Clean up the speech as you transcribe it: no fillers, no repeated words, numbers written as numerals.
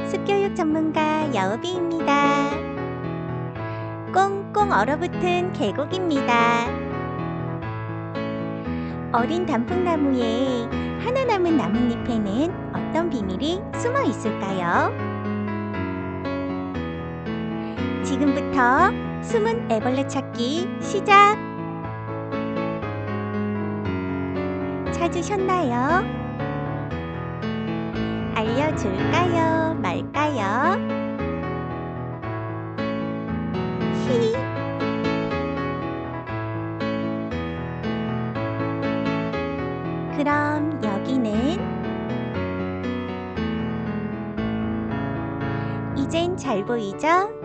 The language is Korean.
습교육 전문가 여우비입니다. 꽁꽁 얼어붙은 계곡입니다. 어린 단풍나무에 하나 남은 나뭇잎에는 어떤 비밀이 숨어 있을까요? 지금부터 숨은 애벌레 찾기 시작! 찾으셨나요? 알려줄까요? 말까요? 히. 그럼 여기는? 이젠 잘 보이죠?